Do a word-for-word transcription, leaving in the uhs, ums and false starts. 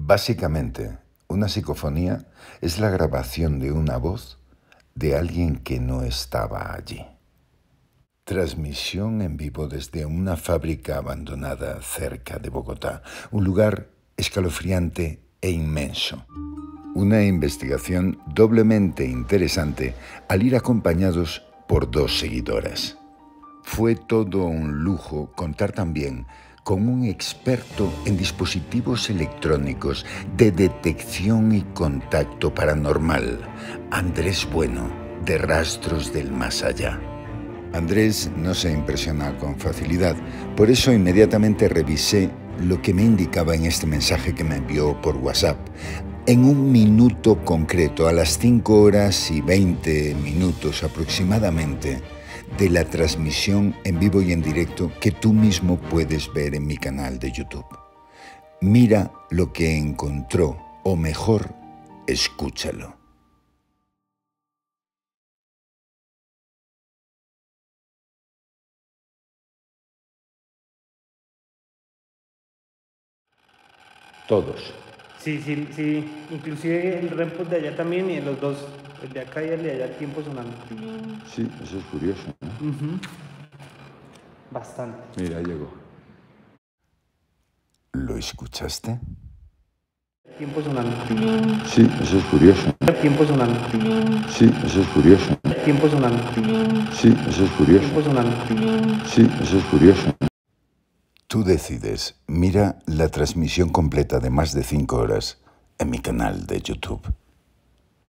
Básicamente, una psicofonía es la grabación de una voz de alguien que no estaba allí. Transmisión en vivo desde una fábrica abandonada cerca de Bogotá, un lugar escalofriante e inmenso. Una investigación doblemente interesante al ir acompañados por dos seguidoras. Fue todo un lujo contar también con un experto en dispositivos electrónicos de detección y contacto paranormal, Andrés Bueno, de Rastros del Más Allá. Andrés no se impresiona con facilidad, por eso inmediatamente revisé lo que me indicaba en este mensaje que me envió por WhatsApp. En un minuto concreto, a las cinco horas y veinte minutos aproximadamente, de la transmisión en vivo y en directo que tú mismo puedes ver en mi canal de YouTube. Mira lo que encontró, o mejor, escúchalo. Todos. Sí, sí, sí. Inclusive el rempos de allá también y los dos, el de acá y el de allá, el tiempo sonando. Sí, eso es curioso, ¿no? Uh-huh. Bastante. Mira, llegó. ¿Lo escuchaste? El tiempo sonando. Sí, eso es curioso. El tiempo sonando. Sí, eso es curioso. El tiempo sonando. Sí, eso es curioso. El tiempo sonando. Sí, eso es curioso. Tú decides. Mira la transmisión completa de más de cinco horas en mi canal de YouTube.